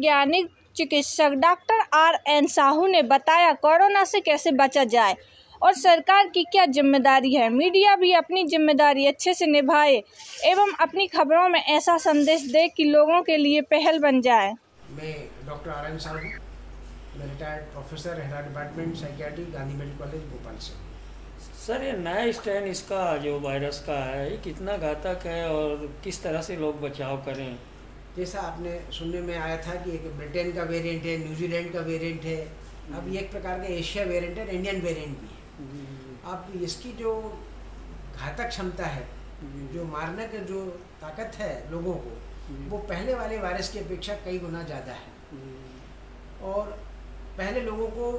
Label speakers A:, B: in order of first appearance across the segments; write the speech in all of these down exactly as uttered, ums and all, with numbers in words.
A: वैज्ञानिक चिकित्सक doctor R N Sahu ने बताया कोरोना से कैसे बचा जाए और सरकार की क्या जिम्मेदारी है। मीडिया भी अपनी जिम्मेदारी अच्छे से निभाए एवं अपनी खबरों में ऐसा संदेश दे कि लोगों के लिए पहल बन जाए।
B: मैं डॉक्टर आर एन साहू, मैं retired professor head department psychiatry Gandhi medical college Bhopal से।
C: सर, ये नया स्ट्रेन इसका जो वायरस का है, ये कितना घातक है और किस तरह से लोग बचाव करें?
B: जैसा आपने सुनने में आया था कि एक ब्रिटेन का वेरिएंट है, न्यूजीलैंड का वेरिएंट है, अब ये एक प्रकार का एशिया वेरिएंट है, इंडियन वेरिएंट भी है। अब इसकी जो घातक क्षमता है, जो मारने की जो ताकत है लोगों को, वो पहले वाले वायरस की अपेक्षा कई गुना ज़्यादा है। और पहले लोगों को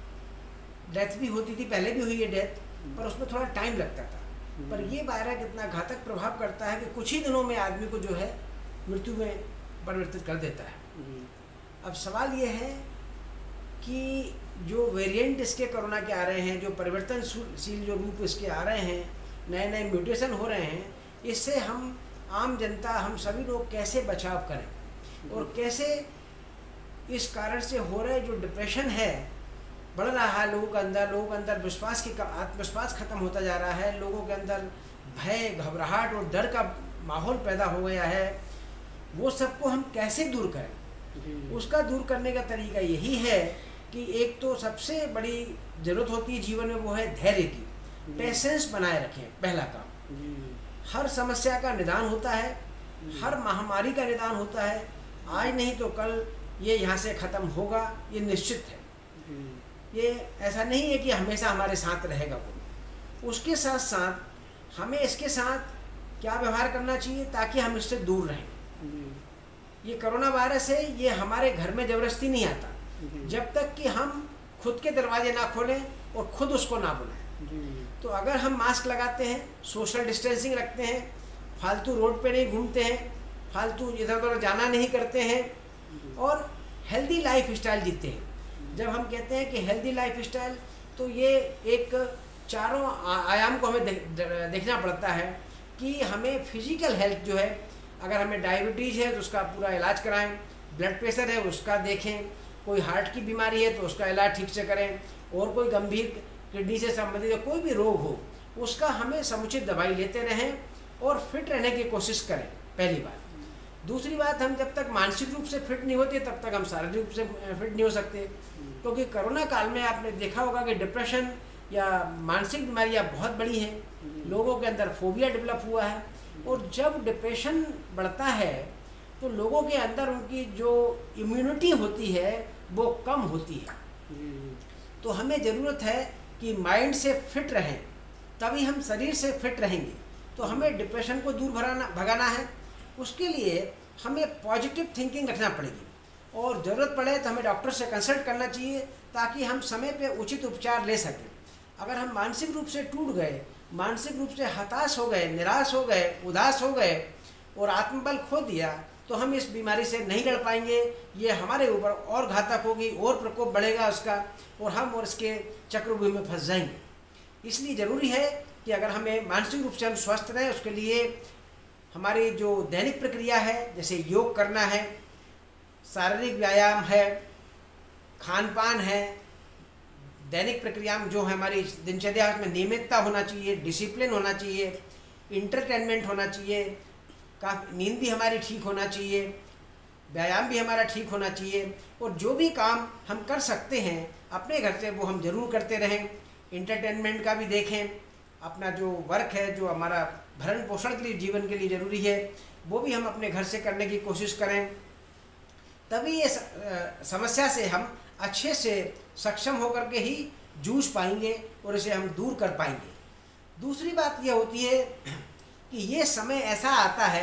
B: डेथ भी होती थी, पहले भी हुई है डेथ, पर उसमें थोड़ा टाइम लगता था। पर ये वायरस इतना घातक प्रभाव करता है कि कुछ ही दिनों में आदमी को जो है मृत्यु में परिवर्तित कर देता है। अब सवाल ये है कि जो वेरिएंट इसके कोरोना के आ रहे हैं, जो परिवर्तनशील जो रूप इसके आ रहे हैं, नए नए म्यूटेशन हो रहे हैं, इससे हम आम जनता, हम सभी लोग कैसे बचाव करें और कैसे इस कारण से हो रहे जो डिप्रेशन है बढ़ रहा है लोगों के अंदर, लोगों के अंदर विश्वास की आत्मविश्वास खत्म होता जा रहा है, लोगों के अंदर भय, घबराहट और डर का माहौल पैदा हो गया है, वो सबको हम कैसे दूर करें। उसका दूर करने का तरीका यही है कि एक तो सबसे बड़ी ज़रूरत होती है जीवन में, वो है धैर्य की, पेशेंस बनाए रखें। पहला काम, हर समस्या का निदान होता है, हर महामारी का निदान होता है, आज नहीं तो कल ये यहाँ से ख़त्म होगा, ये निश्चित है। ये ऐसा नहीं है कि हमेशा हमारे साथ रहेगा कोई। उसके साथ साथ हमें इसके साथ क्या व्यवहार करना चाहिए ताकि हम इससे दूर रहें। ये कोरोना वायरस है, ये हमारे घर में ज़बरदस्ती नहीं आता जब तक कि हम खुद के दरवाजे ना खोलें और खुद उसको ना बुलाएं। तो अगर हम मास्क लगाते हैं, सोशल डिस्टेंसिंग रखते हैं, फालतू रोड पे नहीं घूमते हैं, फालतू इधर उधर जाना नहीं करते हैं और हेल्दी लाइफ स्टाइल जीते हैं। जब हम कहते हैं कि हेल्दी लाइफ स्टाइल, तो ये एक चारों आयाम को हमें देखना पड़ता है कि हमें फिजिकल हेल्थ जो है, अगर हमें डायबिटीज़ है तो उसका पूरा इलाज कराएं, ब्लड प्रेशर है उसका देखें, कोई हार्ट की बीमारी है तो उसका इलाज ठीक से करें, और कोई गंभीर किडनी से संबंधित कोई भी रोग हो उसका हमें समुचित दवाई लेते रहें और फिट रहने की कोशिश करें, पहली बात। दूसरी बात, हम जब तक मानसिक रूप से फिट नहीं होते तब तक हम शारीरिक रूप से फिट नहीं हो सकते, क्योंकि कोरोना काल में आपने देखा होगा कि डिप्रेशन या मानसिक बीमारियां बहुत बड़ी हैं, लोगों के अंदर फोबिया डेवलप हुआ है, और जब डिप्रेशन बढ़ता है तो लोगों के अंदर उनकी जो इम्यूनिटी होती है वो कम होती है। तो हमें ज़रूरत है कि माइंड से फिट रहें, तभी हम शरीर से फिट रहेंगे। तो हमें डिप्रेशन को दूर भगाना भगाना है, उसके लिए हमें पॉजिटिव थिंकिंग रखना पड़ेगी, और ज़रूरत पड़े तो हमें डॉक्टर से कंसल्ट करना चाहिए ताकि हम समय पे उचित उपचार ले सकें। अगर हम मानसिक रूप से टूट गए, मानसिक रूप से हताश हो गए, निराश हो गए, उदास हो गए और आत्मबल खो दिया, तो हम इस बीमारी से नहीं लड़ पाएंगे। ये हमारे ऊपर और घातक होगी, और प्रकोप बढ़ेगा उसका, और हम और इसके चक्रव्यूह में फंस जाएंगे। इसलिए ज़रूरी है कि अगर हमें मानसिक रूप से हम स्वस्थ रहें, उसके लिए हमारी जो दैनिक प्रक्रिया है, जैसे योग करना है, शारीरिक व्यायाम है, खान पान है, दैनिक प्रक्रिया जो है हमारी दिनचर्या में नियमितता होना चाहिए, डिसिप्लिन होना चाहिए, इंटरटेनमेंट होना चाहिए, काफ़ी नींद भी हमारी ठीक होना चाहिए, व्यायाम भी हमारा ठीक होना चाहिए, और जो भी काम हम कर सकते हैं अपने घर से वो हम ज़रूर करते रहें। इंटरटेनमेंट का भी देखें, अपना जो वर्क है, जो हमारा भरण पोषण के लिए, जीवन के लिए ज़रूरी है, वो भी हम अपने घर से करने की कोशिश करें, तभी ये समस्या से हम अच्छे से सक्षम होकर के ही जूझ पाएंगे और इसे हम दूर कर पाएंगे। दूसरी बात यह होती है कि ये समय ऐसा आता है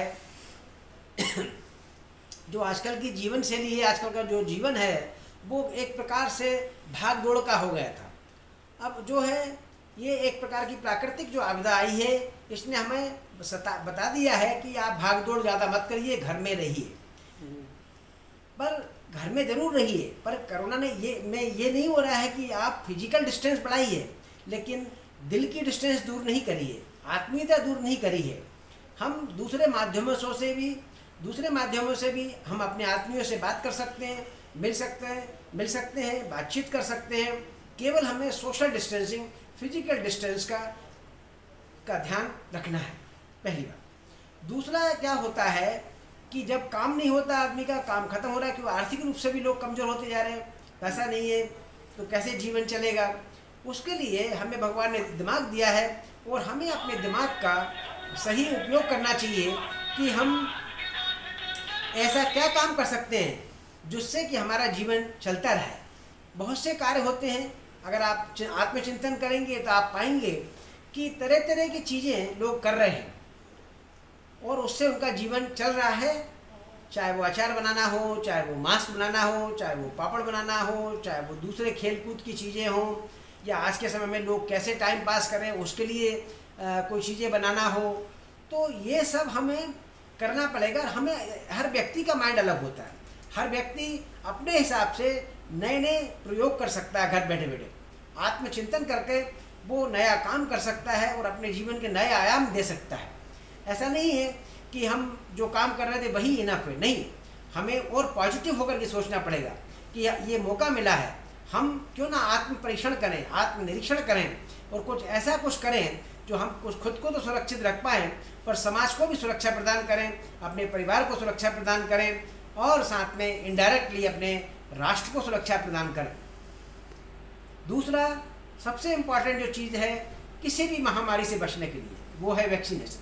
B: जो आजकल की जीवन शैली है, आजकल का जो जीवन है वो एक प्रकार से भाग दौड़ का हो गया था। अब जो है ये एक प्रकार की प्राकृतिक जो आपदा आई है, इसने हमें बता दिया है कि आप भाग दौड़ ज़्यादा मत करिए, घर में रहिए। पर घर में ज़रूर रहिए, पर कोरोना ने ये में ये नहीं हो रहा है कि आप फिजिकल डिस्टेंस बढ़ाइए, लेकिन दिल की डिस्टेंस दूर नहीं करिए, आत्मीयता दूर नहीं करिए। हम दूसरे माध्यमों से भी दूसरे माध्यमों से भी हम अपने आत्मीयों से बात कर सकते हैं, मिल सकते हैं मिल सकते हैं बातचीत कर सकते हैं। केवल हमें सोशल डिस्टेंसिंग, फिजिकल डिस्टेंस का का ध्यान रखना है, पहली बात। दूसरा क्या होता है कि जब काम नहीं होता, आदमी का काम खत्म हो रहा है, क्योंकि आर्थिक रूप से भी लोग कमज़ोर होते जा रहे हैं, पैसा नहीं है तो कैसे जीवन चलेगा। उसके लिए हमें भगवान ने दिमाग दिया है और हमें अपने दिमाग का सही उपयोग करना चाहिए कि हम ऐसा क्या काम कर सकते हैं जिससे कि हमारा जीवन चलता रहे। बहुत से कार्य होते हैं, अगर आप आत्मचिंतन करेंगे तो आप पाएंगे कि तरह तरह की चीज़ें लोग कर रहे हैं और उससे उनका जीवन चल रहा है। चाहे वो अचार बनाना हो, चाहे वो मास्क बनाना हो, चाहे वो पापड़ बनाना हो, चाहे वो दूसरे खेल कूद की चीज़ें हों, या आज के समय में लोग कैसे टाइम पास करें उसके लिए आ, कोई चीज़ें बनाना हो। तो ये सब हमें करना पड़ेगा। हमें, हर व्यक्ति का माइंड अलग होता है, हर व्यक्ति अपने हिसाब से नए नए प्रयोग कर सकता है। घर बैठे बैठे आत्मचिंतन करके वो नया काम कर सकता है और अपने जीवन के नए आयाम दे सकता है। ऐसा नहीं है कि हम जो काम कर रहे थे वही इनफ है, नहीं, हमें और पॉजिटिव होकर के सोचना पड़ेगा कि ये मौका मिला है, हम क्यों ना आत्म परीक्षण करें, आत्मनिरीक्षण करें और कुछ ऐसा कुछ करें जो हम कुछ खुद को तो सुरक्षित रख पाएँ पर समाज को भी सुरक्षा प्रदान करें, अपने परिवार को सुरक्षा प्रदान करें और साथ में इनडायरेक्टली अपने राष्ट्र को सुरक्षा प्रदान करें। दूसरा सबसे इम्पॉर्टेंट जो चीज़ है किसी भी महामारी से बचने के लिए, वो है वैक्सीनेशन।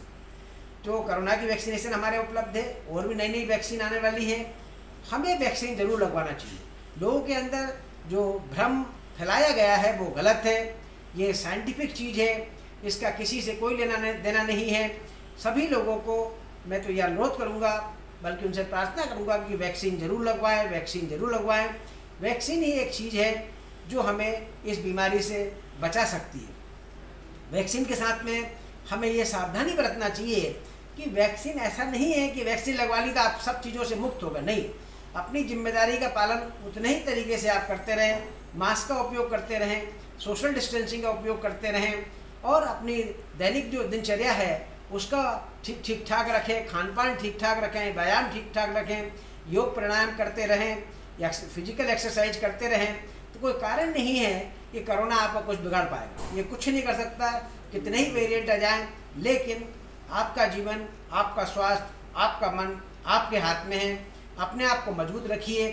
B: जो कोरोना की वैक्सीनेशन हमारे उपलब्ध है, और भी नई नई वैक्सीन आने वाली है। हमें वैक्सीन ज़रूर लगवाना चाहिए। लोगों के अंदर जो भ्रम फैलाया गया है वो गलत है। ये साइंटिफिक चीज़ है, इसका किसी से कोई लेना देना नहीं है। सभी लोगों को मैं तो यह अनुरोध करूँगा, बल्कि उनसे प्रार्थना करूँगा कि वैक्सीन ज़रूर लगवाएं, वैक्सीन ज़रूर लगवाएं। वैक्सीन ही एक चीज़ है जो हमें इस बीमारी से बचा सकती है। वैक्सीन के साथ में हमें ये सावधानी बरतना चाहिए कि वैक्सीन ऐसा नहीं है कि वैक्सीन लगवा ली तो आप सब चीज़ों से मुक्त हो गए, नहीं। अपनी जिम्मेदारी का पालन उतने ही तरीके से आप करते रहें, मास्क का उपयोग करते रहें, सोशल डिस्टेंसिंग का उपयोग करते रहें और अपनी दैनिक जो दिनचर्या है उसका ठीक ठीक ठाक रखें, खान पान ठीक ठाक रखें, व्यायाम ठीक ठाक रखें, योग प्राणायाम करते रहें या फिजिकल एक्सरसाइज करते रहें। तो कोई कारण नहीं है कि कोरोना आपका कुछ बिगाड़ पाएगा। ये कुछ नहीं कर सकता, कितने ही वेरिएंट आ जाएं, लेकिन आपका जीवन, आपका स्वास्थ्य, आपका मन आपके हाथ में है। अपने आप को मजबूत रखिए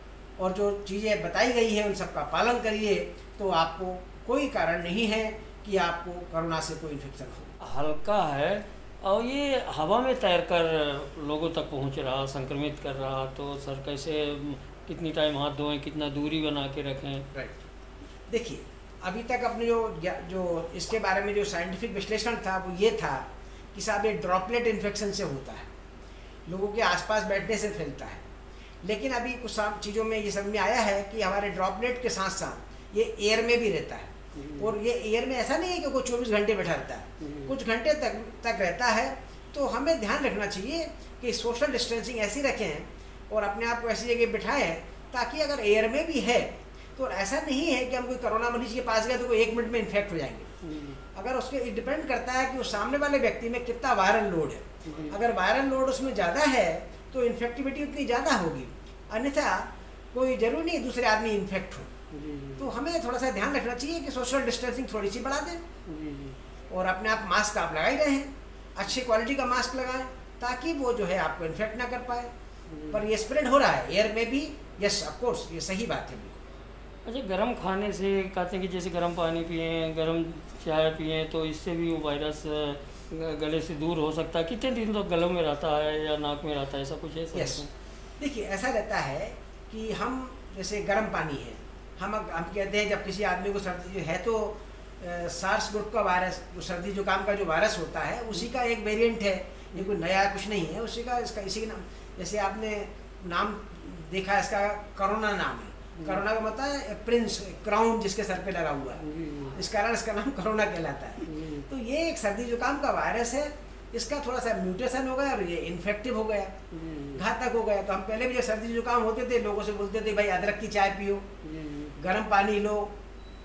B: और जो चीज़ें बताई गई हैं उन सब का पालन करिए, तो आपको कोई कारण नहीं है कि आपको कोरोना से कोई इन्फेक्शन हो।
C: हल्का है और ये हवा में तैरकर लोगों तक पहुंच रहा, संक्रमित कर रहा, तो सर कैसे, कितनी टाइम हाथ धोएं, कितना दूरी बना के रखें?
B: राइट, देखिए अभी तक अपने जो जो इसके बारे में जो साइंटिफिक विश्लेषण था वो ये था कि साहब ये ड्रॉपलेट इन्फेक्शन से होता है, लोगों के आसपास बैठने से फैलता है। लेकिन अभी कुछ चीज़ों में ये समझ में आया है कि हमारे ड्रॉपलेट के साथ साथ ये एयर में भी रहता है। और ये एयर में ऐसा नहीं है कि कोई चौबीस घंटे बैठा रहता है, कुछ घंटे तक तक रहता है। तो हमें ध्यान रखना चाहिए कि सोशल डिस्टेंसिंग ऐसी रखें और अपने आप को ऐसी जगह बिठाएं ताकि अगर एयर में भी है तो ऐसा नहीं है कि हम कोई कोरोना मरीज के पास गए तो कोई एक मिनट में इन्फेक्ट हो जाएंगे। अगर उसके डिपेंड करता है कि उस सामने वाले व्यक्ति में कितना वायरल लोड है। अगर वायरल लोड उसमें ज़्यादा है तो इन्फेक्टिविटी उतनी ज़्यादा होगी, अन्यथा कोई जरूरी नहीं दूसरे आदमी इन्फेक्ट हो। तो हमें थोड़ा सा ध्यान रखना चाहिए कि सोशल डिस्टेंसिंग थोड़ी सी बढ़ा दें और अपने आप मास्क आप लगा ही रहे हैं, अच्छी क्वालिटी का मास्क लगाएं ताकि वो जो है आपको इन्फेक्ट ना कर पाए। पर ये स्प्रेड हो रहा है एयर में भी, यस ऑफ कोर्स, ये सही बात है।
C: अच्छा, गर्म खाने से कहते हैं कि जैसे गर्म पानी पिए, गर्म चाय पिए तो इससे भी वो वायरस गले से दूर हो सकता है। कितने दिन तो गलों में रहता है या नाक में रहता है, ऐसा कुछ है?
B: यस, देखिए ऐसा रहता है कि हम जैसे गर्म पानी है, हम हम कहते हैं जब किसी आदमी को सर्दी है तो सार्स ग्रुप का वायरस, जो सर्दी जुकाम का जो वायरस होता है उसी का एक वेरिएंट है, ये कोई नया कुछ नहीं है, उसी का इसका इसी नाम, जैसे आपने नाम देखा इसका कोरोना नाम है। कोरोना का मतलब है प्रिंस, क्राउन जिसके सर पे लगा हुआ है, इस कारण इसका नाम कोरोना कहलाता है। तो ये एक सर्दी जुकाम का वायरस है, इसका थोड़ा सा म्यूटेशन हो गया और ये इन्फेक्टिव हो गया, घातक हो गया। तो हम पहले भी जब सर्दी जुकाम होते थे लोगों से बोलते थे भाई अदरक की चाय पियो, गर्म पानी लो,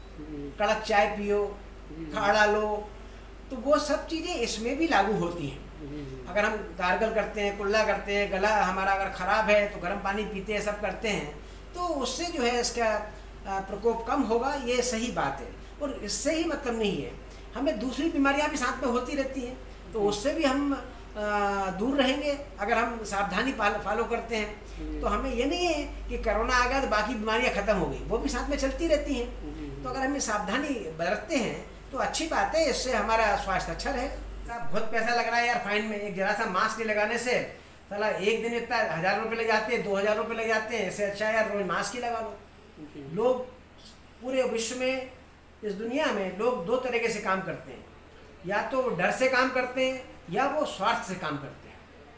B: कड़क चाय पियो, काढ़ा लो, तो वो सब चीज़ें इसमें भी लागू होती हैं। अगर हम गार्गल करते हैं, कुल्ला करते हैं, गला हमारा अगर ख़राब है तो गर्म पानी पीते हैं, सब करते हैं, तो उससे जो है इसका प्रकोप कम होगा, ये सही बात है। और इससे ही मतलब नहीं है, हमें दूसरी बीमारियां भी साथ में होती रहती हैं, तो उससे भी हम आ, दूर रहेंगे अगर हम सावधानी फॉलो करते हैं। तो हमें ये नहीं है कि कोरोना आ गया तो बाकी बीमारियां ख़त्म हो गई, वो भी साथ में चलती रहती हैं। तो अगर हमें सावधानी बरतते हैं तो अच्छी बात है, इससे हमारा स्वास्थ्य अच्छा रहेगा। बहुत पैसा लग रहा है यार फाइन में, एक जरा सा मास्क नहीं लगाने से साला एक दिन इतना हज़ार रुपये लग जाते हैं, दो हज़ार रुपये लग जाते हैं, इससे अच्छा यार रोज मास्क ही लगा लो। लोग पूरे विश्व में, इस दुनिया में लोग दो तरीके से काम करते हैं, या तो वो डर से काम करते हैं या वो स्वार्थ से काम करते हैं।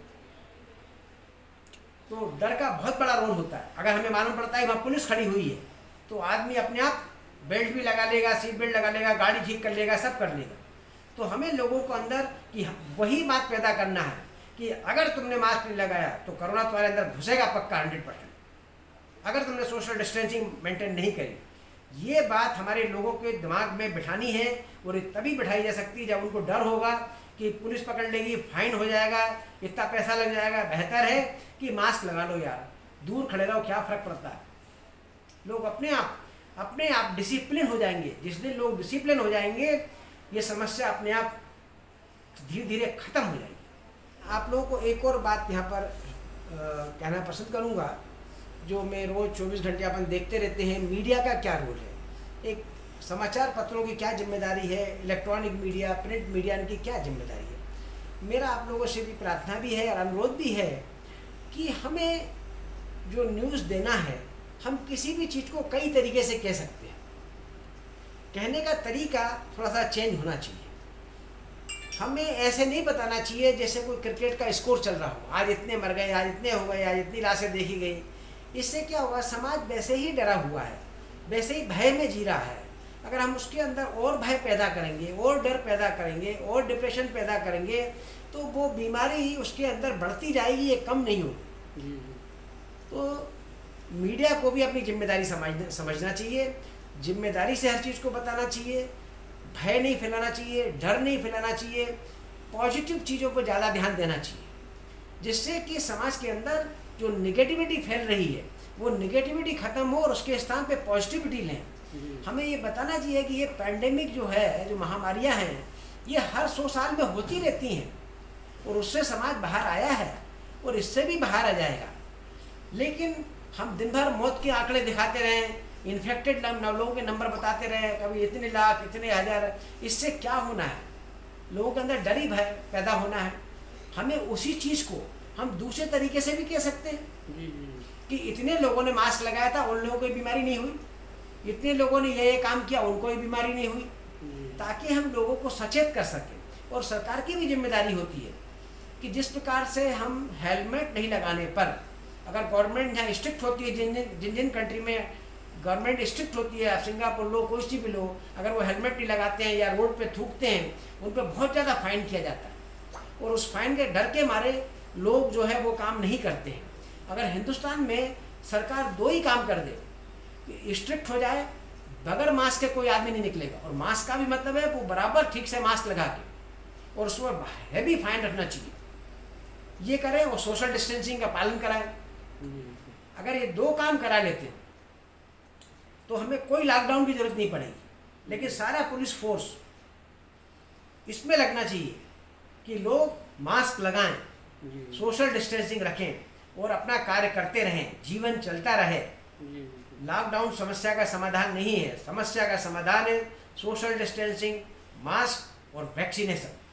B: तो डर का बहुत बड़ा रोल होता है। अगर हमें मालूम पड़ता है वहाँ पुलिस खड़ी हुई है तो आदमी अपने आप बेल्ट भी लगा लेगा, सीट बेल्ट लगा लेगा, गाड़ी ठीक कर लेगा, सब कर लेगा। तो हमें लोगों को अंदर कि वही बात पैदा करना है कि अगर तुमने मास्क नहीं लगाया तो कोरोना तुम्हारे अंदर घुसेगा पक्का हंड्रेड परसेंट, अगर तुमने सोशल डिस्टेंसिंग मेंटेन नहीं करी। ये बात हमारे लोगों के दिमाग में बिठानी है, और तभी बिठाई जा सकती है जब उनको डर होगा कि पुलिस पकड़ लेगी, फाइन हो जाएगा, इतना पैसा लग जाएगा। बेहतर है कि मास्क लगा लो यार, दूर खड़े रहो, क्या फ़र्क पड़ता है। लोग अपने आप अपने आप डिसिप्लिन हो जाएंगे। जिस दिन लोग डिसिप्लिन हो जाएंगे ये समस्या अपने आप धीरे धीरे ख़त्म हो जाएगी। आप लोगों को एक और बात यहाँ पर आ, कहना पसंद करूँगा, जो मैं रोज़ चौबीस घंटे अपन देखते रहते हैं, मीडिया का क्या रोल है। एक समाचार पत्रों की क्या जिम्मेदारी है, इलेक्ट्रॉनिक मीडिया, प्रिंट मीडिया की क्या जिम्मेदारी है। मेरा आप लोगों से भी प्रार्थना भी है और अनुरोध भी है कि हमें जो न्यूज़ देना है, हम किसी भी चीज़ को कई तरीके से कह सकते हैं, कहने का तरीका थोड़ा सा चेंज होना चाहिए। हमें ऐसे नहीं बताना चाहिए जैसे कोई क्रिकेट का स्कोर चल रहा हो, आज इतने मर गए, आज इतने हो गए, आज इतनी लाशें देखी गई। इससे क्या होगा, समाज वैसे ही डरा हुआ है, वैसे ही भय में जी रहा है। अगर हम उसके अंदर और भय पैदा करेंगे, और डर पैदा करेंगे, और डिप्रेशन पैदा करेंगे, तो वो बीमारी उसके अंदर बढ़ती जाएगी, ये कम नहीं होगी। तो मीडिया को भी अपनी जिम्मेदारी समझना समझना चाहिए, जिम्मेदारी से हर चीज़ को बताना चाहिए, भय नहीं फैलाना चाहिए, डर नहीं फैलाना चाहिए, पॉजिटिव चीज़ों पर ज़्यादा ध्यान देना चाहिए, जिससे कि समाज के अंदर जो निगेटिविटी फैल रही है वो निगेटिविटी ख़त्म हो और उसके स्थान पे पॉजिटिविटी लें। हमें ये बताना चाहिए कि ये पैंडेमिक जो है, जो महामारियाँ हैं, ये हर सौ साल में होती रहती हैं और उससे समाज बाहर आया है और इससे भी बाहर आ जाएगा। लेकिन हम दिन भर मौत के आंकड़े दिखाते रहें, इन्फेक्टेड लोगों के नंबर बताते रहें, कभी इतने लाख, इतने हज़ार, इससे क्या होना है। लोगों के अंदर डर ही भय पैदा होना है। हमें उसी चीज़ को हम दूसरे तरीके से भी कह सकते हैं कि इतने लोगों ने मास्क लगाया था, उन लोगों को बीमारी नहीं हुई, इतने लोगों ने ये ये काम किया, उनको भी बीमारी नहीं हुई, ताकि हम लोगों को सचेत कर सकें। और सरकार की भी जिम्मेदारी होती है कि जिस प्रकार से हम हेलमेट नहीं लगाने पर, अगर गवर्नमेंट यहाँ स्ट्रिक्ट होती है, जिन जिन जिन जिन कंट्री में गवर्नमेंट स्ट्रिक्ट होती है, सिंगापुर लो, कोई सी भी लो, अगर वो हेलमेट नहीं लगाते हैं या रोड पे थूकते हैं, उन पर बहुत ज़्यादा फाइन किया जाता है और उस फाइन के डर के मारे लोग जो है वो काम नहीं करते हैं। अगर हिंदुस्तान में सरकार दो ही काम कर दे, स्ट्रिक्ट हो जाए, बगैर मास्क के कोई आदमी नहीं निकलेगा, और मास्क का भी मतलब है वो बराबर ठीक से मास्क लगा के, और उसमें हैवी फाइन रखना चाहिए, ये करें, और सोशल डिस्टेंसिंग का पालन कराएं। अगर ये दो काम करा लेते हैं तो हमें कोई लॉकडाउन की जरूरत नहीं पड़ेगी। लेकिन सारा पुलिस फोर्स इसमें लगना चाहिए कि लोग मास्क लगाएं, सोशल डिस्टेंसिंग रखें और अपना कार्य करते रहें, जीवन चलता रहे। लॉकडाउन समस्या का समाधान नहीं है, समस्या का समाधान है सोशल डिस्टेंसिंग, मास्क और वैक्सीनेशन।